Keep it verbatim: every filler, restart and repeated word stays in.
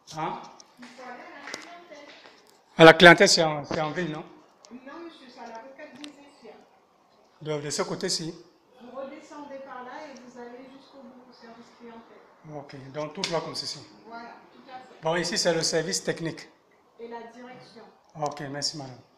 Hein? Il faut aller à la clientèle. À la clientèle, c'est en, en ville, non? Non, monsieur, c'est à la rocade des Essiens. De, de ce côté-ci. Vous redescendez par là et vous allez jusqu'au bout au service clientèle. Ok, donc tout droit comme ceci. Voilà, tout à fait. Bon, ici, c'est le service technique. Et la direction. Ok, merci, madame.